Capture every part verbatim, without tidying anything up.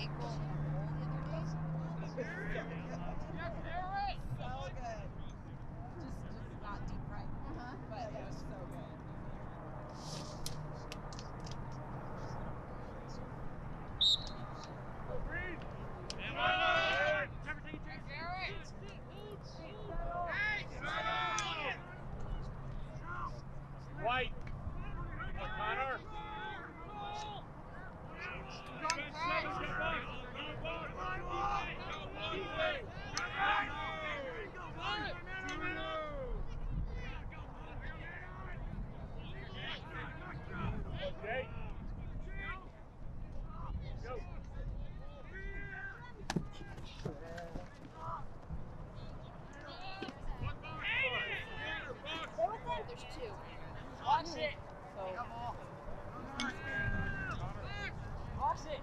egg roll in a bowl the other day. So good. Just, just not deep fried. Uh-huh. But it was so good. White. Connor. Okay. Go. There's two. Watch it. So, Watch it.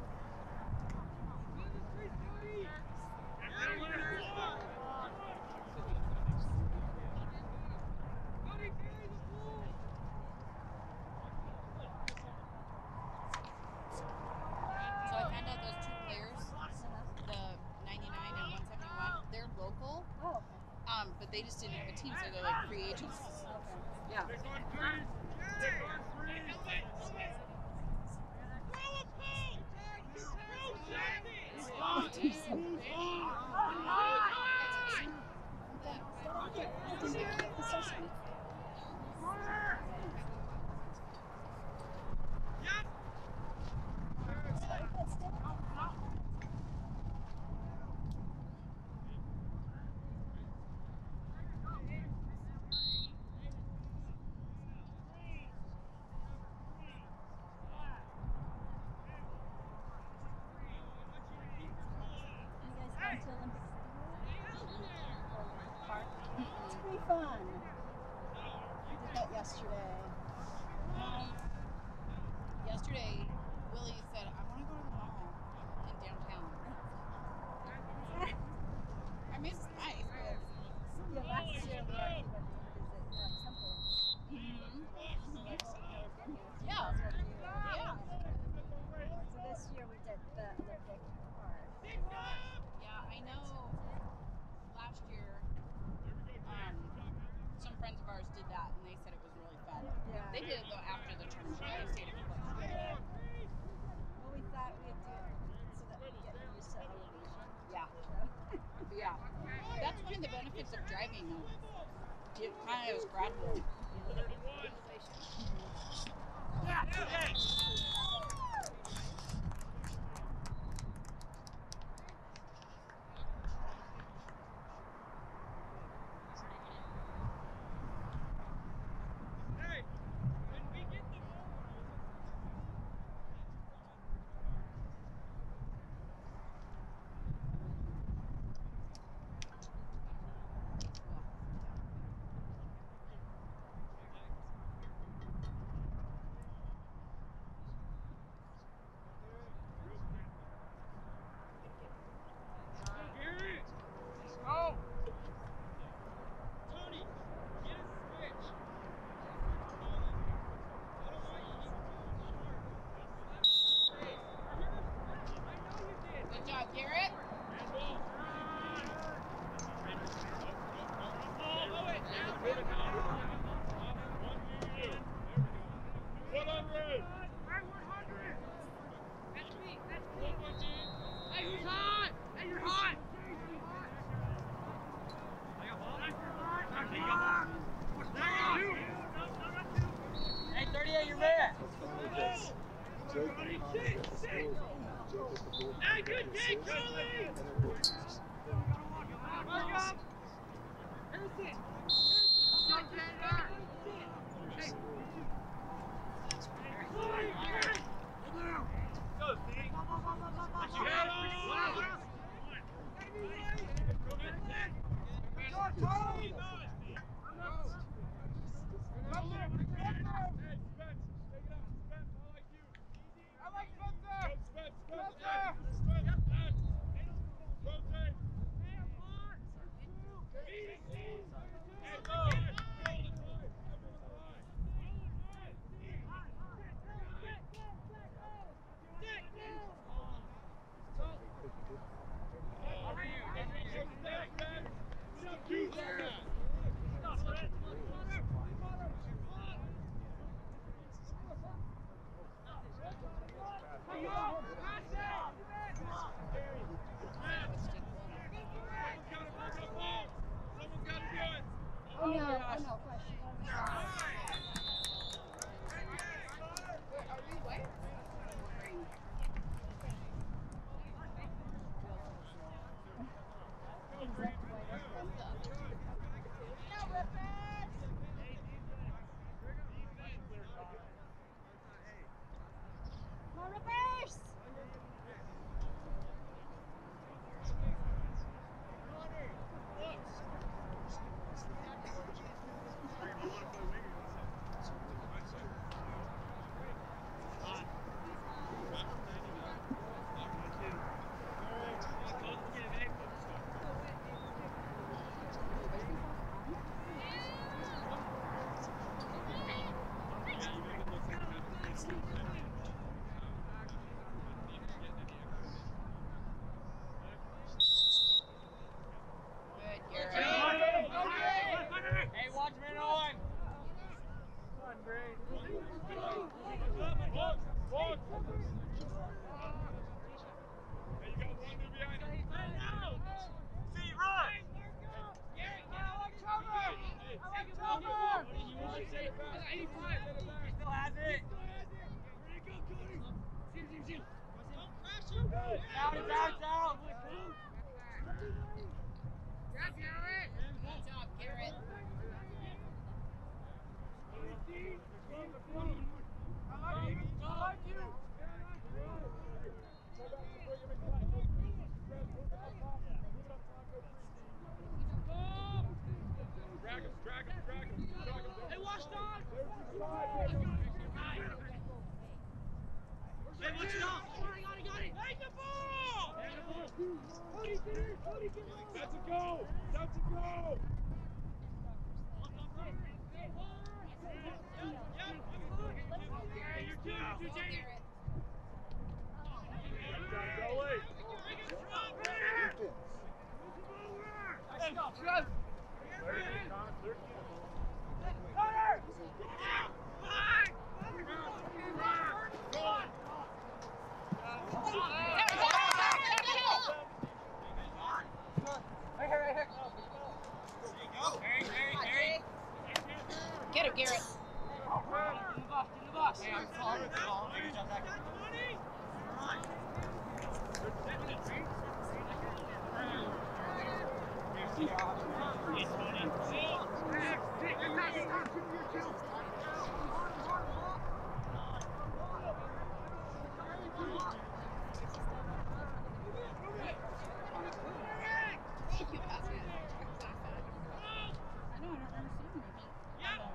so I found out those two players, the ninety-nine and one seventy-one, they're local. Oh, Um, but they just didn't have a team, so they're like free agents. Yeah. Take on three. Take on three. it's pretty fun. We did that yesterday. Um, yesterday, Willie said, I want to go to the mall in downtown. I mean, it's nice, but... Yeah, last year we actually went to visit uh, Temple. Mm-hmm. Yeah. Yeah. Yeah. So this year we did the Olympic Park. Yeah, I know last year, um, some friends of ours did that, and they said it was really fun. Yeah. They did it, though, after the tournament. They stayed a couple extra days. Well, we thought we'd do it so that we get used to elevation. Yeah. So. Yeah. That's one of the benefits of driving. It kind of is gradual. Yeah. Okay. Good job, Garrett. Hey, who's hot? Hey, you're hot! Hey, thirty-eight, you're man! Hey, good day, Coley! Mark up! Harrison! Go, Steve! Put your head on! It's out, it's out. Good job, Garrett. I like you. I like you. Drag him, drag him, drag him, drag him. Hey, watch that! Hey, watch it off! Got it, got it, got it! Take the ball! Cody, get it! Cody, get it! That's a go! That's a go! Get him, Garrett. Hey, I'm calling it. Good job, Zach. Thank you, Pastor. I know, I don't remember seeing him.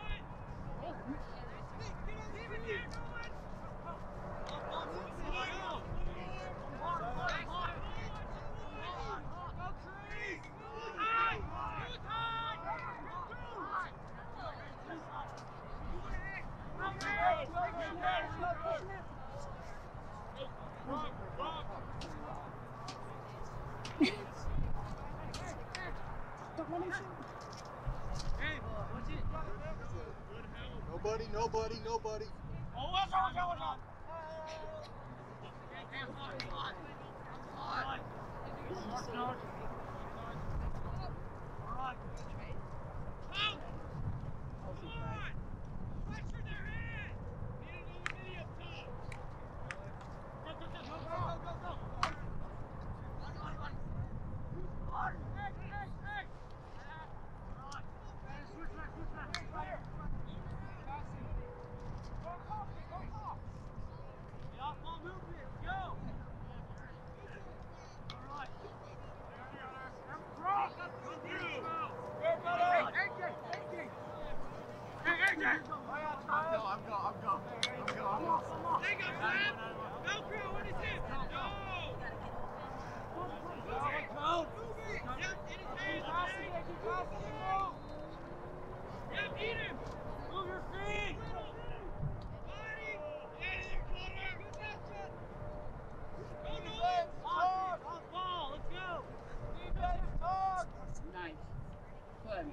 Nobody, nobody, nobody. Oh, what's on, what's on, what's on? Nice. Good.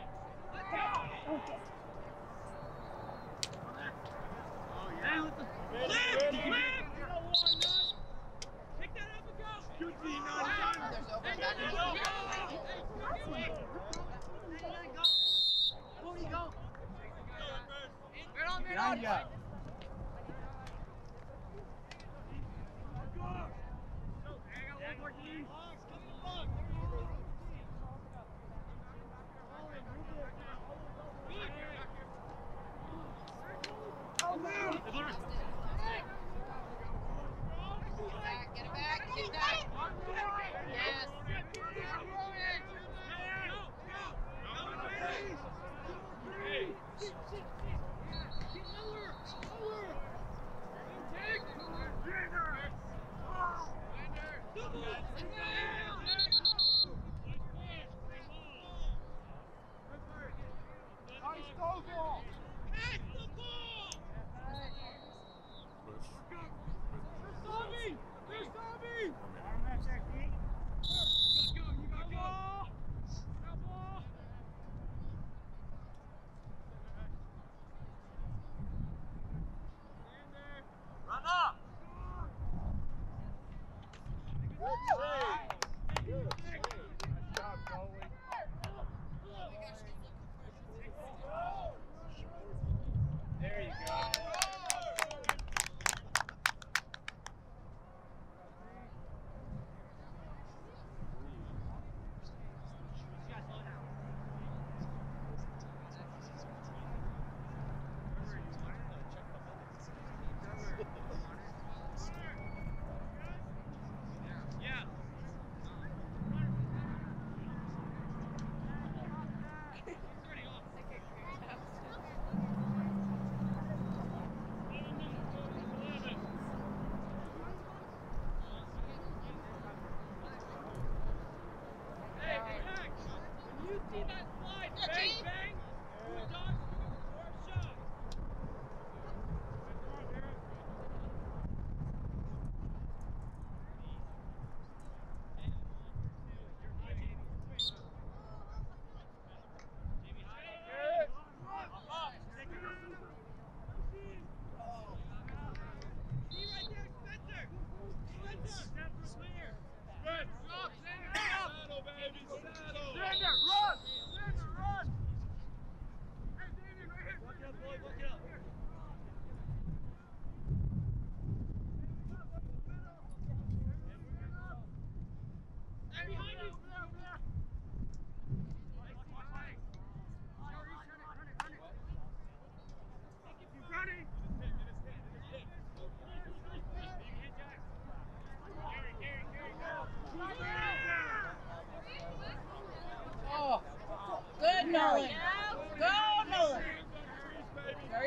Behind you. Get it back, get it back. Yes. Hey.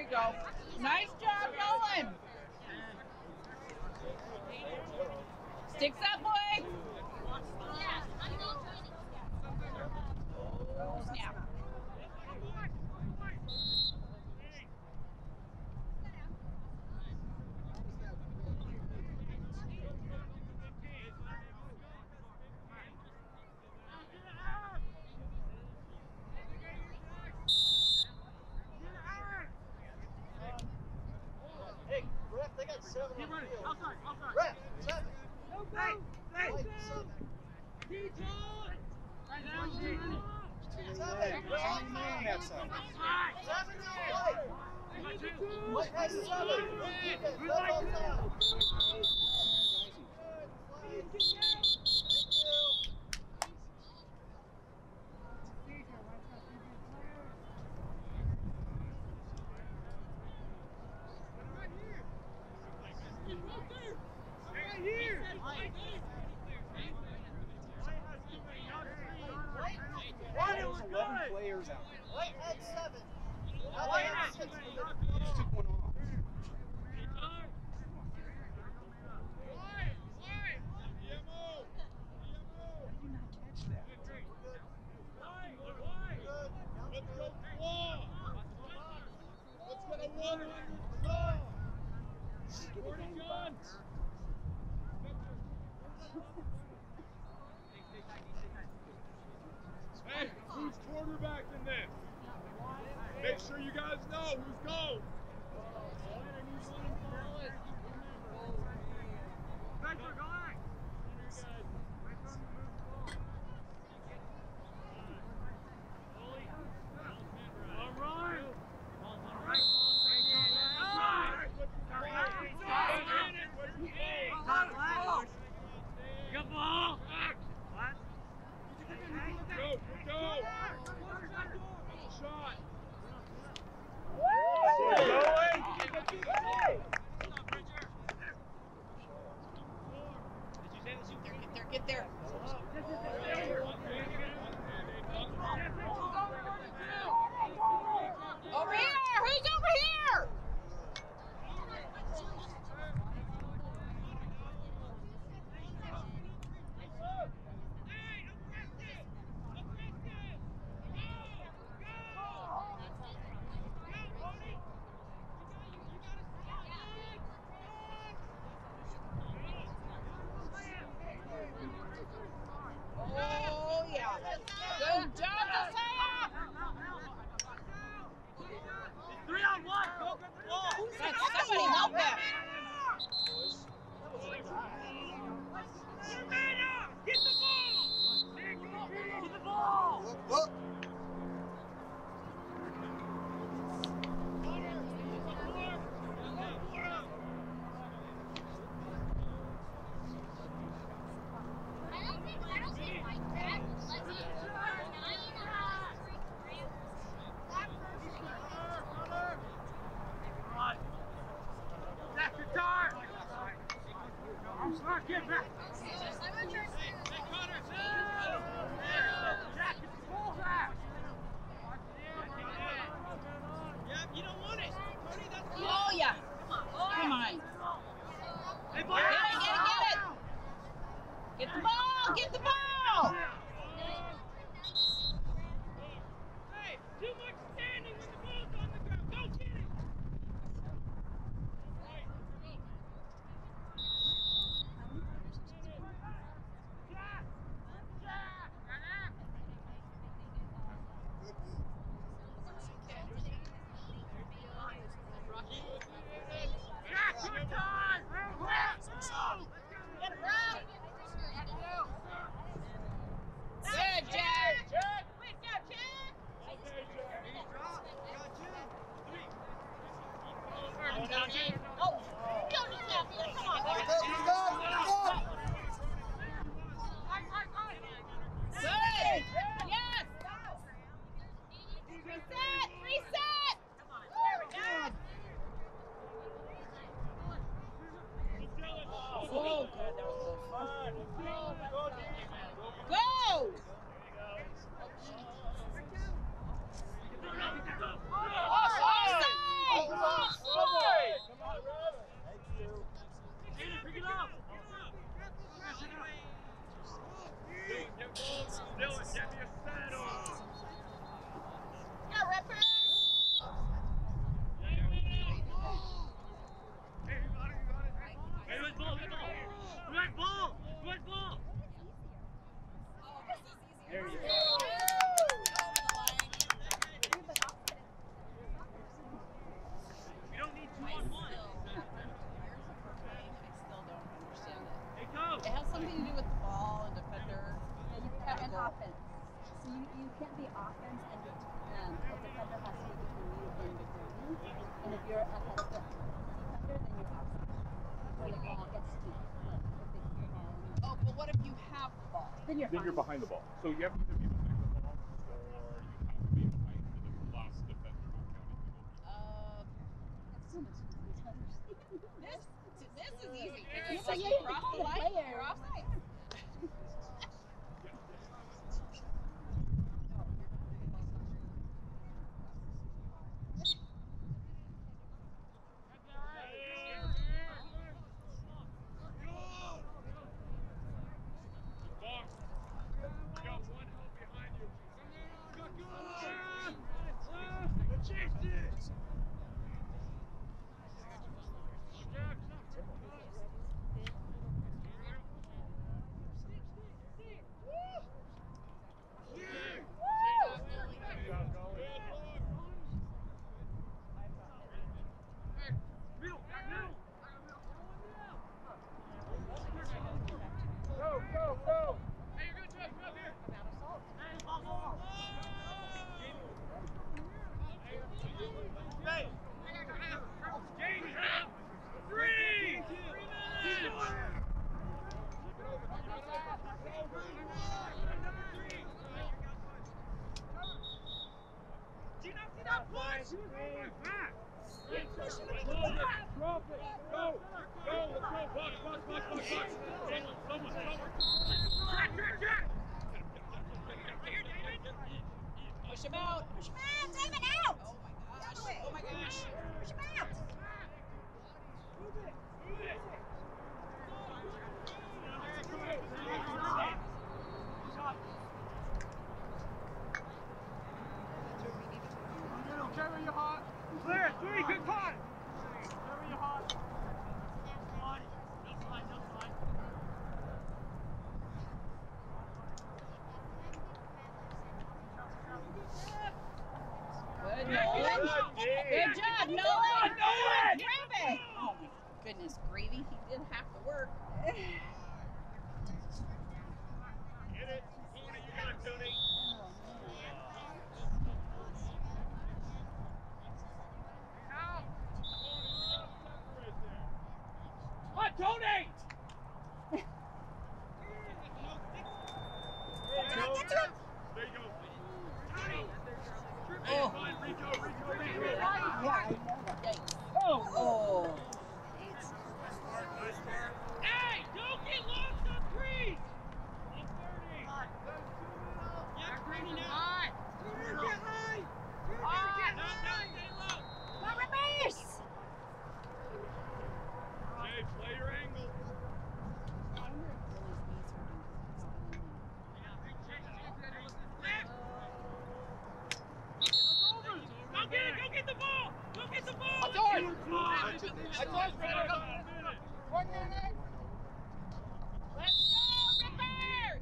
you go. Nice job, Nolan. Sticks up, boy. Oh, snap. Hey, ref, they got seven on the field. Outside, outside. Ref, seven. Hey, hey. White, seven. Seven. Johnny man that side. Seven is white. White has seven. Defense, double time. Thank you. There's eleven players out there. White had seven. Now White they have had six. seven. Just took one off. Hey, who's quarterback in this? Make sure you guys know who's going. Spencer, go on. All right. Good ball. What? Go, go. Shot. Get there, get there. Over here! Who's over here? Oh, yeah. Good job, Josiah. Three on one. Go get the ball. Somebody help him. Get the ball. Get the ball. Look, look. Get back. Oh, yeah. Come on. Hey, Get it, get it, get it. Get the ball, get the ball. Hey, too much standing when the ball's on the ground. Go get it. Good, Jack. Oh, come on. Pick up, pick up, pick up. Good. Yes. Reset, reset. Oh, good. That was fun. Go. Offside. So you, you can't be offense and um, the defender has to be between you and the goalie. And if you're ahead of the defender, then you're offside. Before the ball gets to you. Like, if they kick the ball. Oh, but what if you have the ball? Then you're Then fine. you're behind the ball. So you have to either be behind the ball or you have to be behind the last defender, not counting the goalkeeper. Uh, That's so much easier to understand. this, this is easy. Yeah, It's so like you you have to cross call the the line, player. you're offside. Push him out. Push him out. Time it out. Oh my gosh. Oh my gosh. Push him out. Carry your heart. Clear. Three. Good caught. Carry your heart. Good, Nolan. Good job, Nolan. Nolan. Grab it. Oh my goodness, gravy. He did have to work. Get it. Tony, you got it, Tony. Come on, Tony! Get to it. There you go. Oh. Rico, Rico, Rico. Yeah, I know that. Oh! Oh. Hey, don't get lost on trees! one thirty. Yeah, Grady now. High. Junior, get high. Junior, get high. Stay low. Come on, reverse! Jay, play your angle. Go get it, go get the ball! Go get the ball! I told you. One minute! Let's go, Rippers!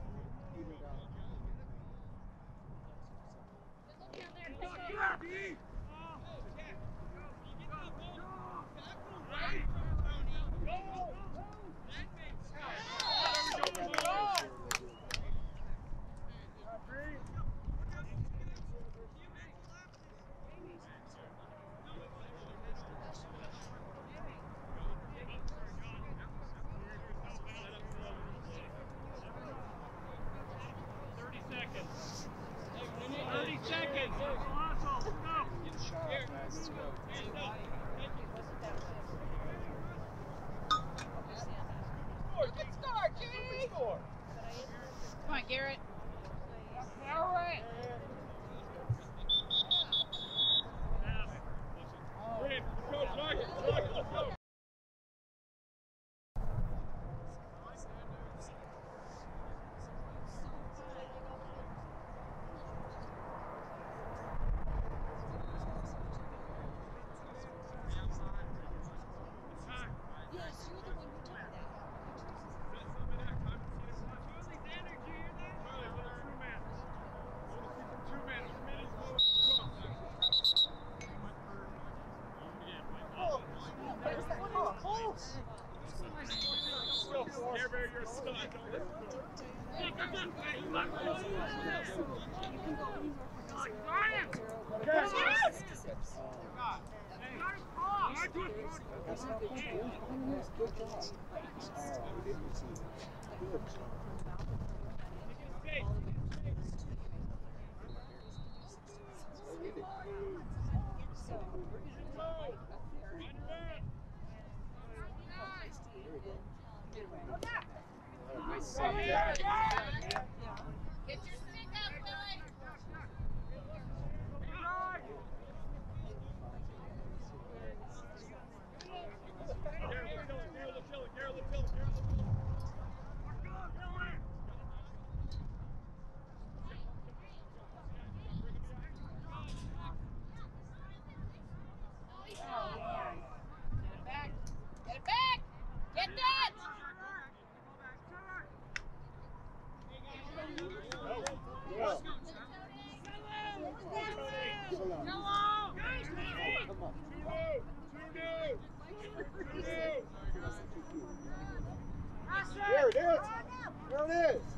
thirty seconds. thirty seconds. Go. Here. Hands up. Good score, G! Come on, Garrett. Garrett! Green, go, Rocket, Rocket, let's go. Care Bear, you're a stud. Don't let him go. Nice save. Get your stick up, Billy. Get it back! Get that! There it is. There it is.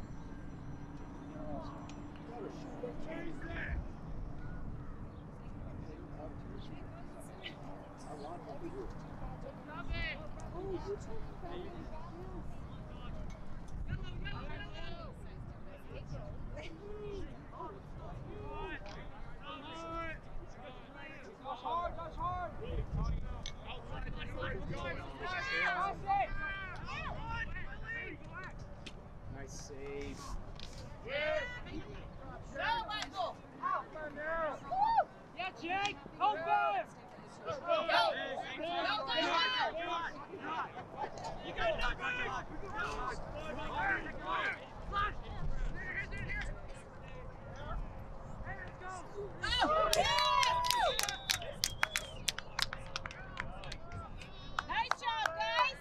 Nice save. Go, Michael! Yeah, Jake! Help him! Go! Go, go, Michael! You got nothing! Oh, yeah! Nice job, guys!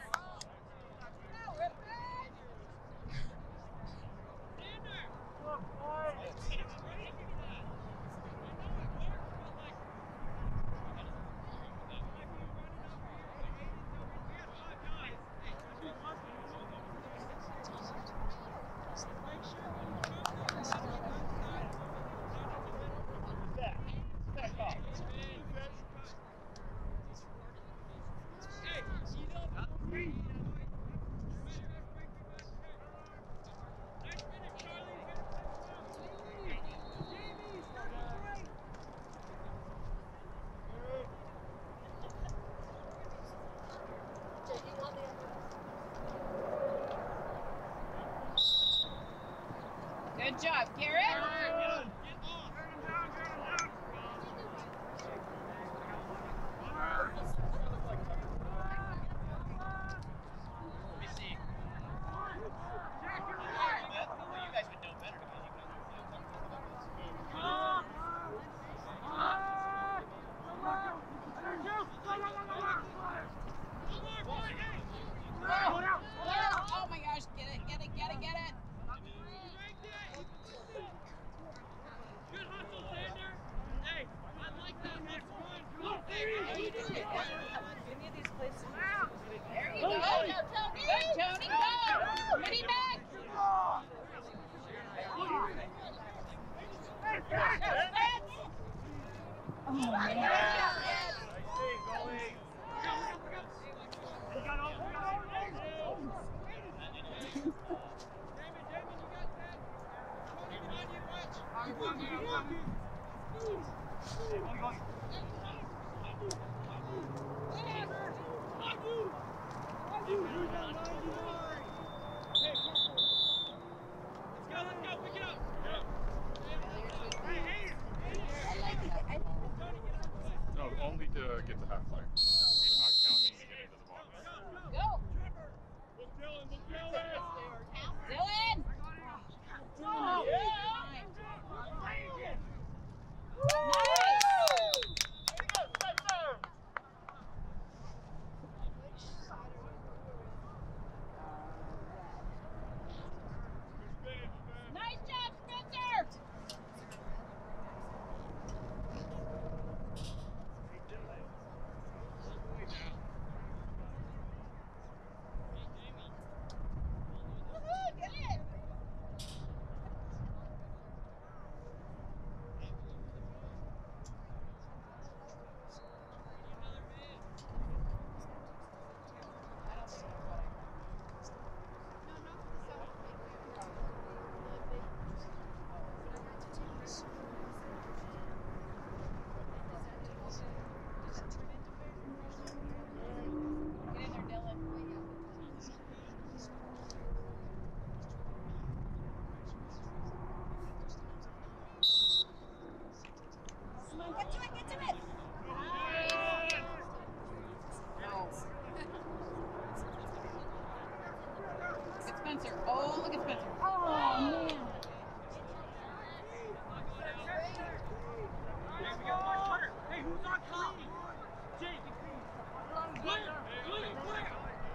Spencer. Oh, look at Spencer. Oh, man. Hey, who's on top? Jake. Clear, clear, clear.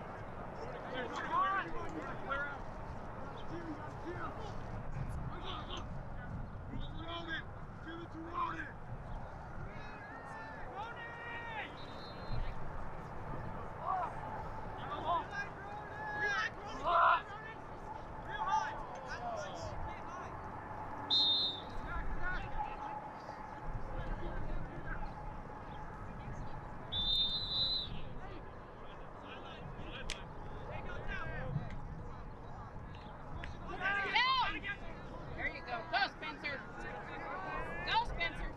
There you go. Go, Spencer. Go, Spencer.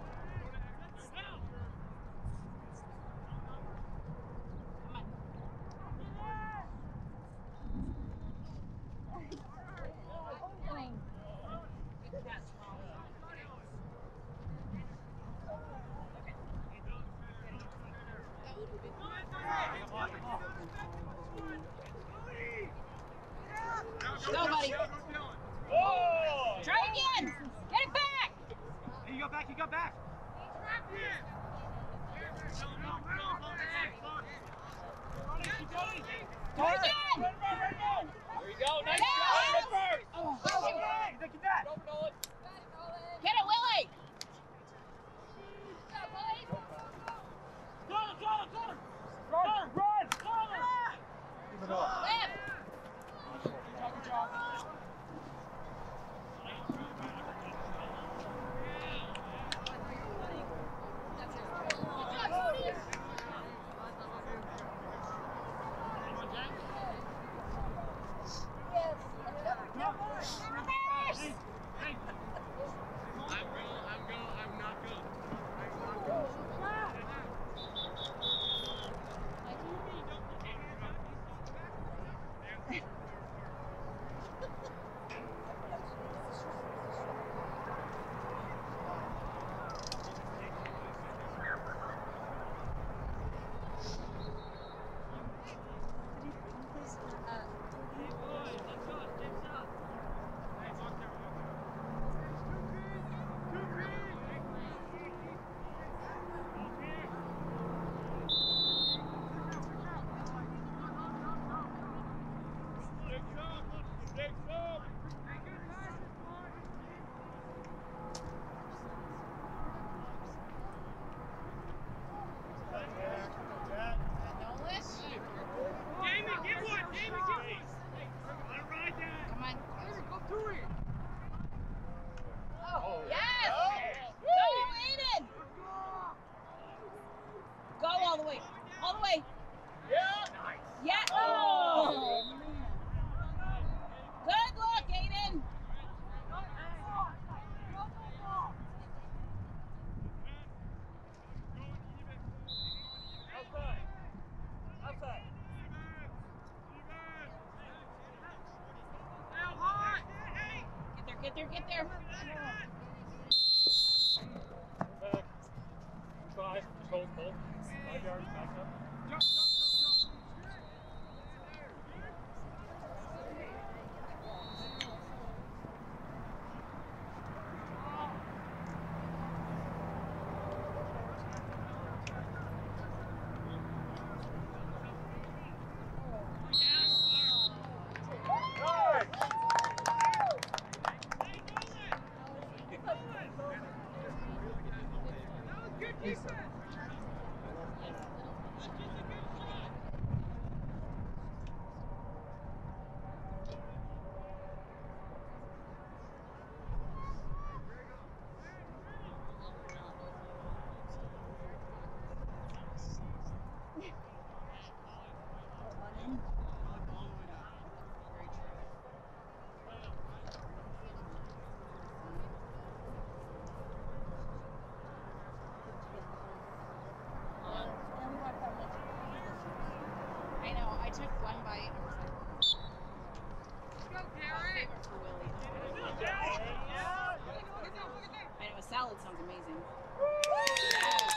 Come on. Good catch, Molly. Go, buddy. Oh! Try again. Get it back. Hey, you got back, you got back. Do it again. There you go, nice Yes! job. Oh, Hey, look at that. get it, Willie. Got him, got him, got him. Run, run, got him. Keep it up. Left. Good job, good job. Hey, hey. I'm go, I'm go, I'm not go. I'm not go. Come on. Go through it. Oh, yes. Go, Aiden. Go all the way. All the way. Yeah. Nice. Yeah. Oh. Good look, Aiden. Outside. Outside. Get there, get there, get there. Back. Five. Just hold, hold. Five yards back up. Jump, jump, jump, jump. I know, I took one bite and was like, oh, favorite for Willie. I know, a salad sounds amazing. Yes.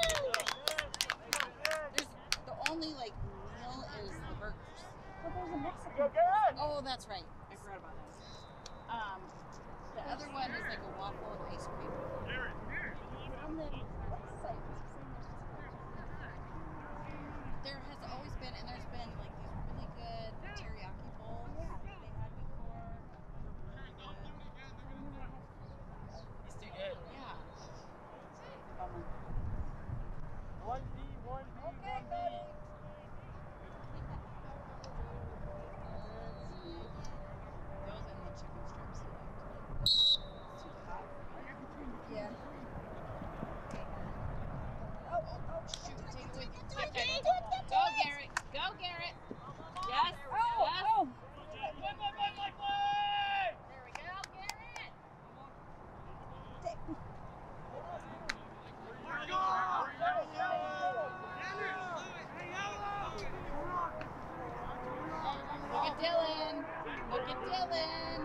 There's, the only like meal is the burgers. Well, there's a Mexican. Oh, that's right. forgot about that. Um, the other one is like a waffle and ice cream. On the website, There has always been, and there's been like these really good teriyaki bowls that they had before. Really good. He's too good. Yeah. Bummer. One D, one D, one D. Those and the chicken strips. Too hot. yeah. Oh, oh, oh, shoot. Take it with you. Okay. Go, Garrett. Go, Garrett. Yes. Oh, Yes. oh. Play, play, play, play, play! There we go, Garrett. Look at Dylan. Look at Dylan.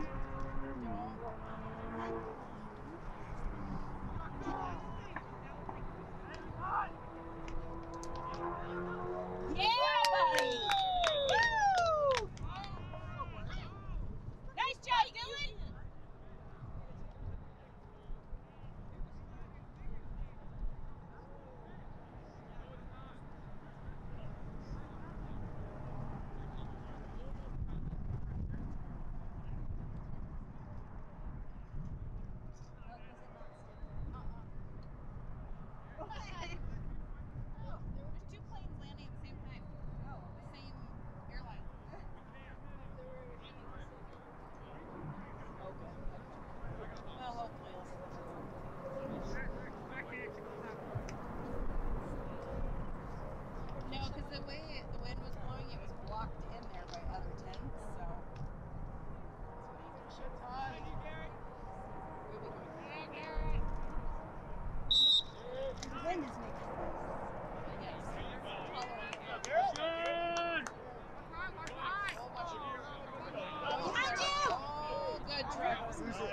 Yeah, buddy. Woo! Nice job, Dylan. There's two planes landing at the same time. Oh, the same airline. Okay. Well, hopefully. No, because the way the wind was blowing, it was blocked in there by other tents, so. We'll be going. The wind is making noise. Yes. Behind you! Oh, good, Trevor.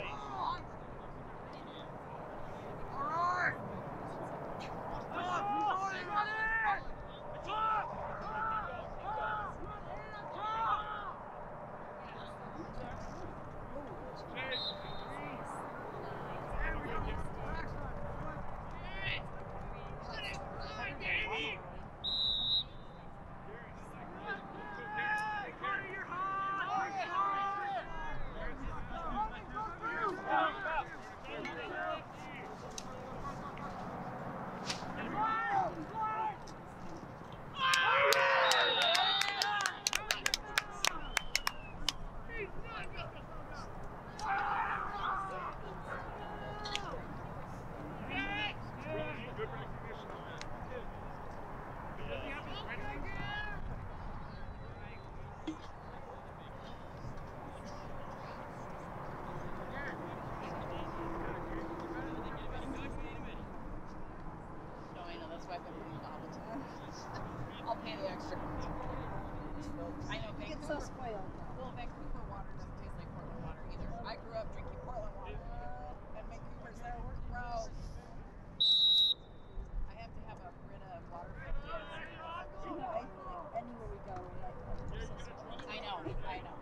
No, I know, that's why I've been bringing it all the time. I'll pay the extra. I know, You get Vancouver. so spoiled. Well, Vancouver water doesn't taste like Portland water either. I grew up drinking Portland water, and Vancouver's there, bro. I have to have a Brita water filter. You know, I feel like anywhere we go, we're like, oh, we're so spoiled. I know, I know.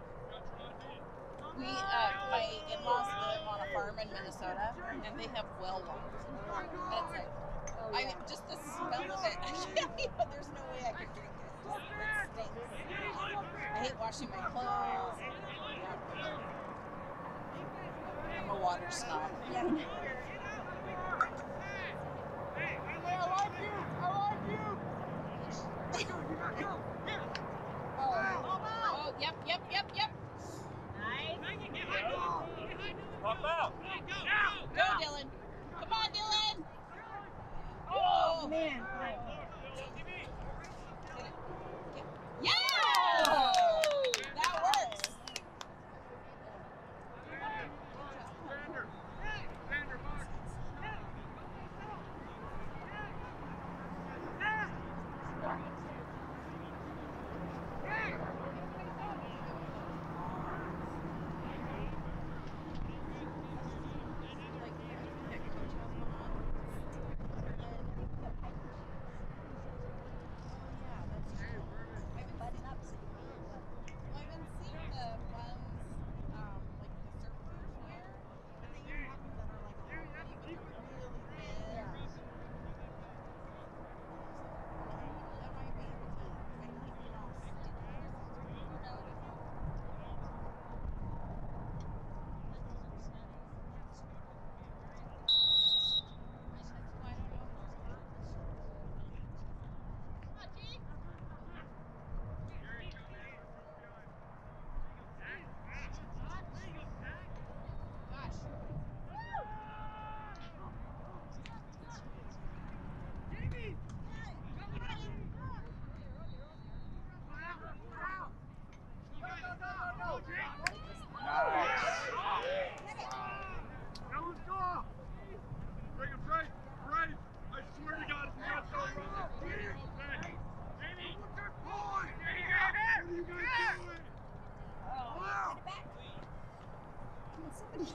We, uh, my in-laws live on a farm in Minnesota, and they have well water. And it's like, Oh, I yeah. just the smell of it. I can't even, there's no way I could drink it. It stinks. I hate washing my clothes. I'm a water snob. Yeah. Oh, yep, yep, yep, yep. Pop out. Go, Dylan. Come on, Dylan. Oh, man. Yeah! That works.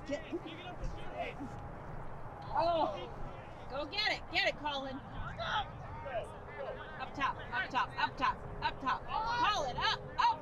Get. Oh, go get it, get it, Colin. Up top, up top, up top, up top. Call it up, up.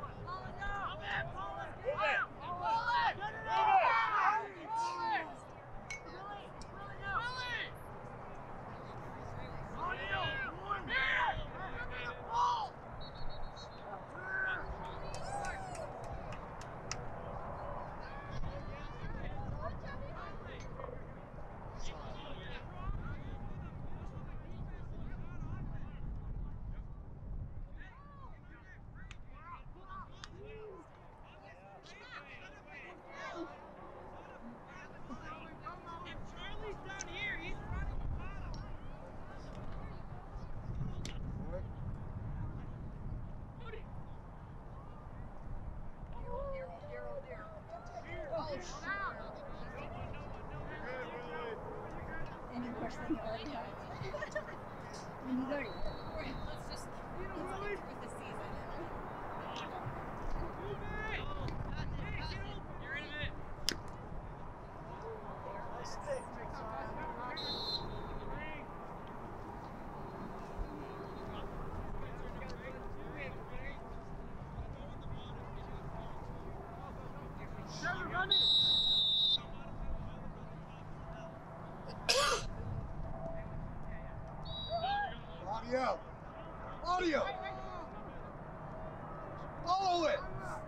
Any worse than you already have. I mean, he's already Right, let's just let's get through the season. Audio! Audio! Follow it!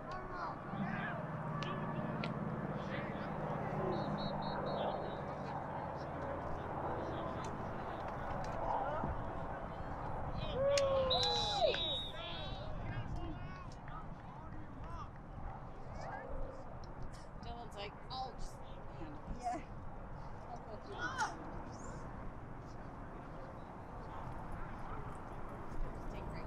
Dylan's like, I'll just handle this. Yeah. I'll go through this. Take a break.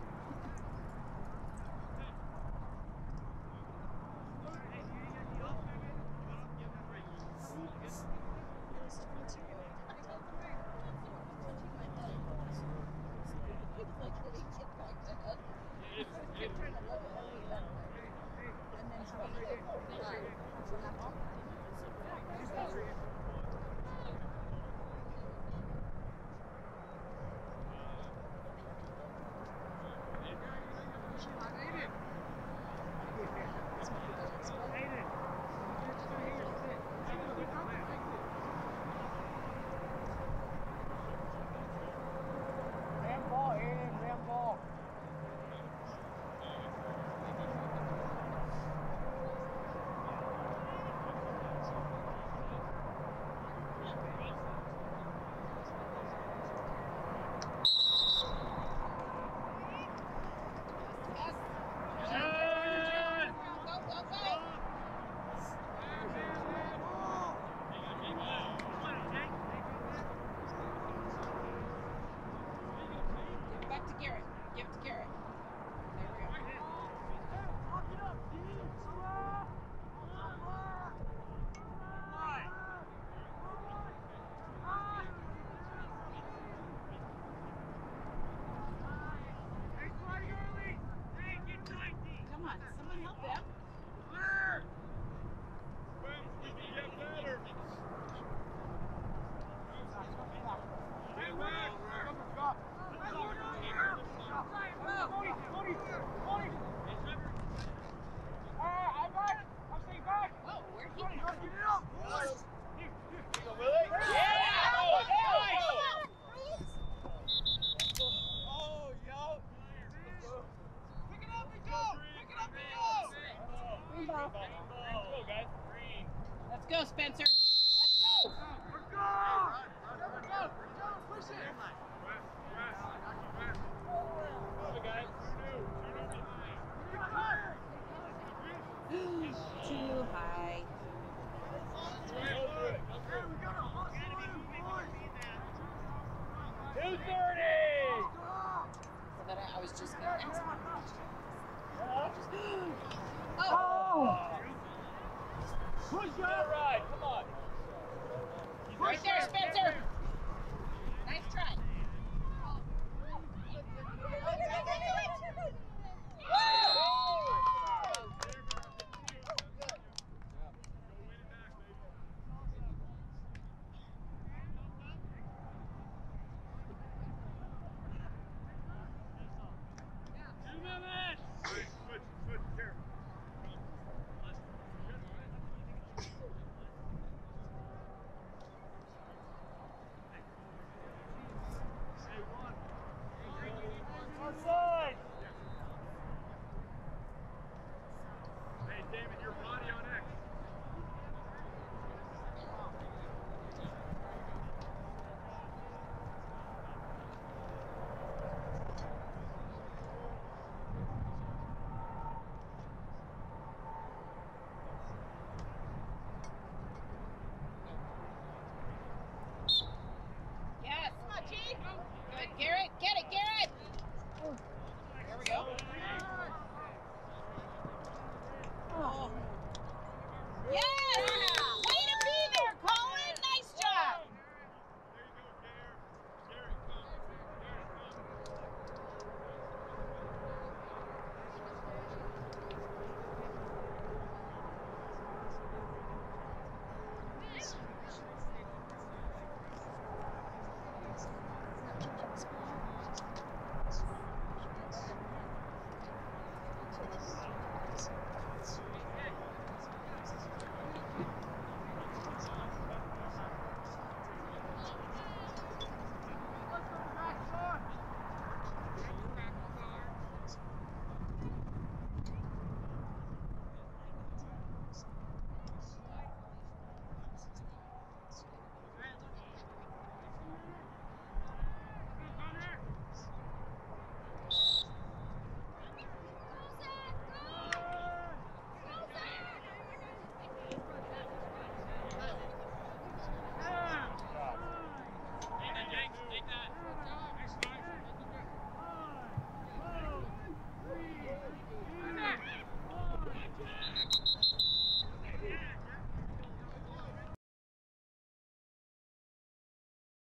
Let's go, Spencer. Let's go. Too high. two thirty! So that I, I was just going to ask him. Oh! Push that right, come on. Right there, Spencer.